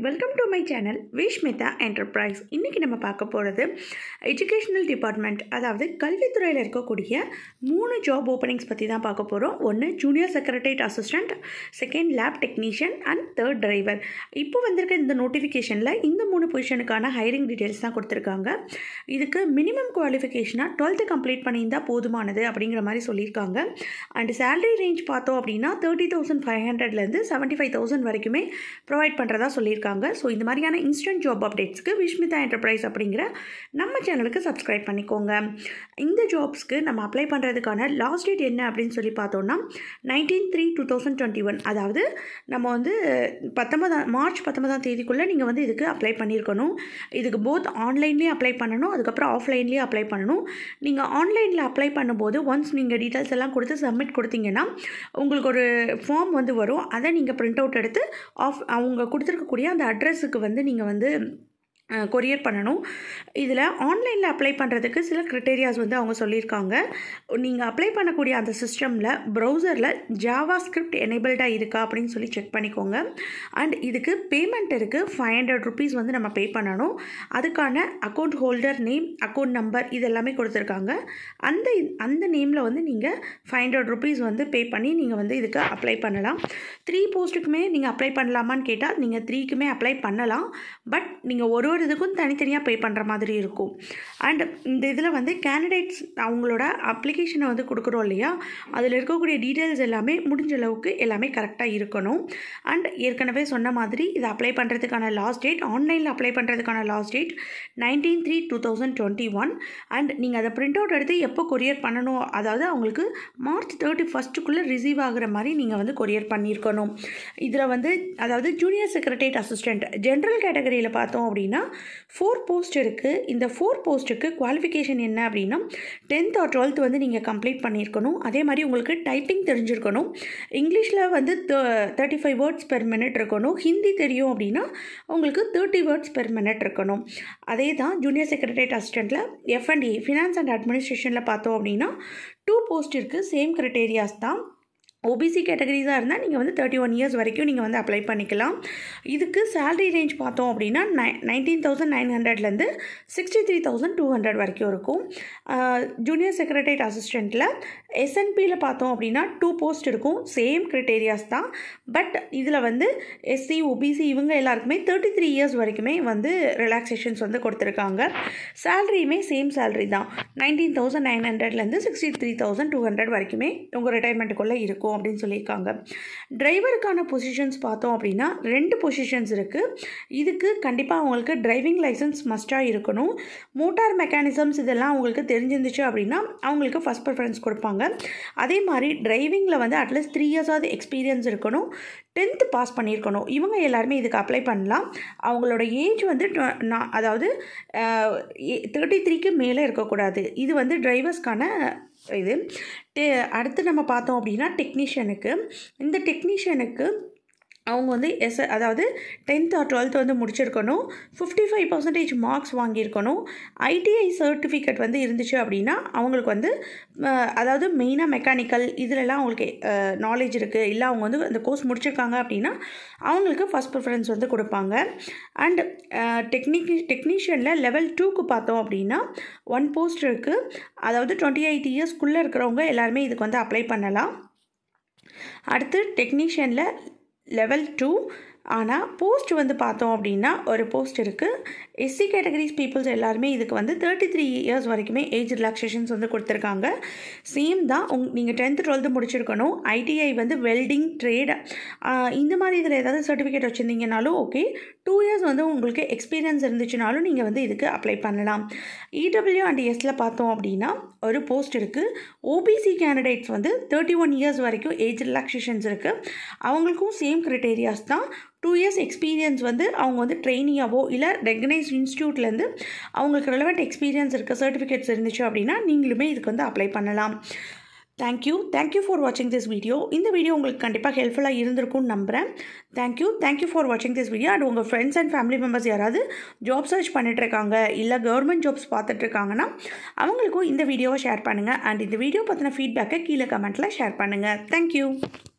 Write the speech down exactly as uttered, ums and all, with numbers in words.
welcome to my channel Vishmitha Enterprise. இன்னைக்கு நம்ம பார்க்க போறது எஜுகேஷனல் டிபார்ட்மெண்ட், அதாவது கல்வித்துறையில் இருக்கக்கூடிய மூணு ஜாப் ஓப்பனிங்ஸ் பற்றி தான் பார்க்க போகிறோம். ஒன்று junior secretariat assistant, second lab technician and third driver. இப்போ வந்திருக்க இந்த நோட்டிஃபிகேஷனில் இந்த மூணு பொசிஷனுக்கான ஹைரிங் டீட்டெயில்ஸ் தான் கொடுத்துருக்காங்க. இதுக்கு மினிமம் குவாலிஃபிகேஷனாக டுவெல்த்து கம்ப்ளீட் பண்ணியிருந்தால் போதுமானது அப்படிங்கிற மாதிரி சொல்லியிருக்காங்க. அண்ட் சேலரி ரேஞ்ச் பார்த்தோம் அப்படின்னா தேர்ட்டி தௌசண்ட் ஃபைவ் ஹண்ட்ரட்லேருந்து செவன்ட்டி ஃபைவ் தௌசண்ட் வரைக்குமே ப்ரொவைட் பண்ணுறதா சொல்லியிருக்காங்க. ஸோ இந்த மாதிரியான இன்ஸ்டன்ட் ஜாப் அப்டேட்ஸ்க்கு விஷ்மிதா என்டர்பிரைஸ் அப்படிங்கிற நம்ம சேனலுக்கு சப்ஸ்கிரைப் பண்ணிக்கோங்க. இந்த ஜாப்ஸ்க்கு நம்ம அப்ளை பண்ணுறதுக்கான லாஸ்ட் டேட் என்ன அப்படின்னு சொல்லி பார்த்தோம்னா nineteen three two thousand twenty one அதாவது நம்ம வந்து பத்தொன்பதாம் மார்ச் பத்தொன்பதாம் தேதிக்குள்ளே நீங்கள் வந்து இதுக்கு அப்ளை பண்ணியிருக்கணும். இதுக்கு போத் ஆன்லைன்லேயும் அப்ளை பண்ணணும், அதுக்கப்புறம் ஆஃப்லைன்லேயும் அப்ளை பண்ணணும். நீங்கள் ஆன்லைனில் அப்ளை பண்ணும்போது ஒன்ஸ் நீங்கள் டீட்டெயில்ஸ் எல்லாம் கொடுத்து சப்மிட் கொடுத்தீங்கன்னா உங்களுக்கு ஒரு ஃபார்ம் வந்து வரும். அதை நீங்கள் பிரிண்ட் அவுட் எடுத்து ஆஃப் அவங்க கொடுத்துருக்கக்கூடிய அந்த அட்ரஸுக்கு வந்து நீங்கள் வந்து கொரியர் பண்ணணும். இதில் ஆன்லைனில் அப்ளை பண்ணுறதுக்கு சில க்ரிட்டேரியாஸ் வந்து அவங்க சொல்லியிருக்காங்க. நீங்கள் அப்ளை பண்ணக்கூடிய அந்த சிஸ்டமில் ப்ரௌசரில் ஜாவா ஸ்கிரிப்ட் எனேபிள்டாக இருக்கா அப்படின்னு சொல்லி செக் பண்ணிக்கோங்க. அண்ட் இதுக்கு பேமெண்ட் இருக்குது, ஃபைவ் ஹண்ட்ரட் ருபீஸ் வந்து நம்ம பே பண்ணணும். அதுக்கான account holder name, account number இது எல்லாமே கொடுத்துருக்காங்க. அந்த அந்த நேமில் வந்து நீங்கள் ஃபைவ் ஹண்ட்ரட் ருபீஸ் வந்து பே பண்ணி நீங்கள் வந்து இதுக்கு அப்ளை பண்ணலாம். த்ரீ போஸ்ட்டுக்குமே நீங்கள் அப்ளை பண்ணலாமான்னு கேட்டால் நீங்கள் த்ரீக்குமே அப்ளை பண்ணலாம். பட் நீங்கள் ஒரு ஒரு இதுக்கும் தனித்தனியாக பே பண்ணுற மாதிரி இருக்கும். அண்ட் இந்த இதில் வந்து கேண்டிடேட்ஸ் அவங்களோட அப்ளிகேஷனை வந்து கொடுக்குறோம் இல்லையா, அதில் இருக்கக்கூடிய டீட்டெயில்ஸ் எல்லாமே முடிஞ்ச அளவுக்கு எல்லாமே கரெக்டாக இருக்கணும். அண்ட் ஏற்கனவே சொன்ன மாதிரி இதை அப்ளை பண்ணுறதுக்கான லாஸ்ட் டேட், ஆன்லைனில் அப்ளை பண்ணுறதுக்கான last date nineteen three two thousand twenty one and நீங்கள் அதை பிரிண்ட் அவுட் எடுத்து எப்போ கொரியர் பண்ணணும், அதாவது அவங்களுக்கு மார்ச் தேர்ட்டி ஃபஸ்ட்டுக்குள்ளே ரிசீவ் ஆகிற மாதிரி நீங்கள் வந்து கொரியர் பண்ணியிருக்கணும். இதில் வந்து அதாவது ஜூனியர் செக்ரட்டரியேட் அசிஸ்டன்ட் ஜென்ரல் கேட்டகரியில் பார்த்தோம் அப்படின்னா ஃபோர் போஸ்ட் இருக்குது. இந்த ஃபோர் போஸ்ட்டுக்கு குவாலிஃபிகேஷன் என்ன அப்படின்னா டென்த் ஆர் டுவெல்த் வந்து நீங்கள் கம்ப்ளீட் பண்ணியிருக்கணும். அதே மாதிரி உங்களுக்கு டைப்பிங் தெரிஞ்சிருக்கணும். இங்கிலீஷில் வந்து thirty five words per minute இருக்கணும். ஹிந்தி தெரியும் அப்படின்னா உங்களுக்கு தேர்ட்டி வேர்ட்ஸ் பெர் மினிட் இருக்கணும். அதே தான் ஜூனியர் செக்ரட்டரியேட் அசிஸ்டண்ட்டில் F and A finance and அட்மினிஸ்ட்ரேஷனில் பார்த்தோம் அப்படின்னா டூ போஸ்ட் இருக்குது, சேம் க்ரைட்டேரியாஸ் தான். ஓபிசி கேட்டகரிஸாக இருந்தால் நீங்கள் வந்து தேர்ட்டி ஒன் இயர்ஸ் வரைக்கும் நீங்கள் வந்து அப்ளை பண்ணிக்கலாம். இதுக்கு சேலரி ரேஞ்ச் பார்த்தோம் அப்படின்னா நை நைன்டீன் தௌசண்ட் நைன் ஹண்ட்ரட்லேருந்து sixty three thousand two hundred வரைக்கும் இருக்கும். ஜூனியர் செக்ரட்டரியேட் அசிஸ்டண்ட்டில் எஸ்என்பியில் பார்த்தோம் அப்படின்னா டூ போஸ்ட் இருக்கும், சேம் க்ரைட்டேரியாஸ் தான். பட் இதில் வந்து எஸ்சி ஓபிசி இவங்க எல்லாருக்குமே தேர்ட்டி த்ரீ இயர்ஸ் வரைக்குமே வந்து ரிலாக்ஸேஷன்ஸ் வந்து கொடுத்துருக்காங்க. சேலரியுமே சேம் சேலரி தான், நைன்டீன் தௌசண்ட் நைன் ஹண்ட்ரட்லேருந்து sixty three thousand two hundred வரைக்குமே உங்கள் ரிட்டைர்மெண்ட்டுக்குள்ளே இருக்கும் அப்படின்னு சொல்லியிருக்காங்க. டிரைவருக்கான பொசிஷன்ஸ் பார்த்தோம் அப்படின்னா ரெண்டு பொசிஷன்ஸ் இருக்குது. இதுக்கு கண்டிப்பாக அவங்களுக்கு டிரைவிங் லைசன்ஸ் மஸ்டாக இருக்கணும். மோட்டார் மெக்கானிசம்ஸ் இதெல்லாம் அவங்களுக்கு தெரிஞ்சிருந்துச்சு அப்படின்னா அவங்களுக்கு ஃபஸ்ட் ப்ரிஃபரன்ஸ் கொடுப்பாங்க. அதே மாதிரி டிரைவிங்கில் வந்து அட்லீஸ்ட் த்ரீ இயர்ஸாவது எக்ஸ்பீரியன்ஸ் இருக்கணும், டென்த்து பாஸ் பண்ணியிருக்கணும். இவங்க எல்லாருமே இதுக்கு அப்ளை பண்ணலாம். அவங்களோட ஏஜ் வந்து அதாவது தேர்ட்டி த்ரீக்கு மேலே இருக்கக்கூடாது. இது வந்து டிரைவர்ஸ்க்கான இது. அடுத்து நம்ம பார்த்தோம் அப்படின்னா டெக்னீஷியனுக்கு, இந்த டெக்னீஷியனுக்கு அவங்க வந்து எஸ் அதாவது டென்த் ஆர் டுவெல்த் வந்து முடிச்சிருக்கணும், ஃபிஃப்டி ஃபைவ் பர்சன்டேஜ் மார்க்ஸ் வாங்கியிருக்கணும். ஐடிஐ சர்டிஃபிகேட் வந்து இருந்துச்சு அப்படின்னா அவங்களுக்கு வந்து அதாவது மெயினாக மெக்கானிக்கல் இதிலெல்லாம் அவங்களுக்கு நாலேஜ் இருக்குது, இல்லை அவங்க வந்து அந்த கோர்ஸ் முடிச்சிருக்காங்க அப்படின்னா அவங்களுக்கு ஃபஸ்ட் ப்ரிஃபரன்ஸ் வந்து கொடுப்பாங்க. அண்ட் டெக்னிக் டெக்னீஷியனில் லெவல் டூக்கு பார்த்தோம் அப்படின்னா ஒன் போஸ்ட் இருக்குது. அதாவது டுவெண்ட்டி எயிட் இயர்ஸ்க்குள்ளே இருக்கிறவங்க எல்லாருமே இதுக்கு வந்து அப்ளை பண்ணலாம். அடுத்து டெக்னீஷியனில் லெவல் டூ, ஆனால் போஸ்ட் வந்து பார்த்தோம் அப்படின்னா ஒரு போஸ்ட் இருக்குது. எஸ்சி கேட்டகரிஸ் பீப்புள்ஸ் எல்லாருமே இதுக்கு வந்து தேர்ட்டி த்ரீ இயர்ஸ் வரைக்குமே ஏஜ் ரிலாக்ஸேஷன்ஸ் வந்து கொடுத்துருக்காங்க. சேம் தான், உங் நீங்கள் டென்த்து டுவெல்த்து முடிச்சிருக்கணும். ஐடிஐ வந்து வெல்டிங் ட்ரேட் இந்த மாதிரி இதில் ஏதாவது சர்டிஃபிகேட் வச்சுருந்தீங்கனாலும் ஓகே. டூ இயர்ஸ் வந்து உங்களுக்கு எக்ஸ்பீரியன்ஸ் இருந்துச்சுனாலும் நீங்கள் வந்து இதுக்கு அப்ளை பண்ணலாம். இடபிள்யூ அண்ட் எஸ்சில் பார்த்தோம் அப்படின்னா ஒரு போஸ்ட் இருக்குது. ஓபிசி கேண்டிடேட்ஸ் வந்து தேர்ட்டி ஒன் இயர்ஸ் வரைக்கும் ஏஜ் ரிலாக்ஸேஷன்ஸ் இருக்குது. அவங்களுக்கும் சேம் க்ரைட்டேரியாஸ் தான். டூ இயர்ஸ் எக்ஸ்பீரியன்ஸ் வந்து அவங்க வந்து ட்ரெயினியாவோ இல்லை ரெகனைஸ்ட் இன்ஸ்டியூட்லேருந்து அவங்களுக்கு ரெலவெண்ட் எக்ஸ்பீரியன்ஸ் இருக்க சர்டிஃபிகேட்ஸ் இருந்துச்சு அப்படின்னா நீங்களுமே இதுக்கு வந்து அப்ளை பண்ணலாம். தேங்க்யூ தேங்க்யூ ஃபார் வாட்சிங் திஸ் வீடியோ. இந்த வீடியோ உங்களுக்கு கண்டிப்பாக ஹெல்ப்ஃபுல்லாக இருந்திருக்கும்னு நம்புகிறேன். தேங்க்யூ தேங்க்யூ ஃபார் வாட்சிங் திஸ் வீடியோ. அண்ட் உங்கள் ஃப்ரெண்ட்ஸ் அண்ட் ஃபேமிலி மெம்பர்ஸ் யாராவது ஜாப் சர்ச் பண்ணிட்டுருக்காங்க, இல்லை கவர்மெண்ட் ஜாப்ஸ் பார்த்துட்ருக்காங்கன்னா அவங்களுக்கும் இந்த வீடியோவை ஷேர் பண்ணுங்கள். அண்ட் இந்த வீடியோ பற்றின ஃபீட்பேக்கை கீழே கமெண்ட்டில் ஷேர் பண்ணுங்கள். தேங்க்யூ.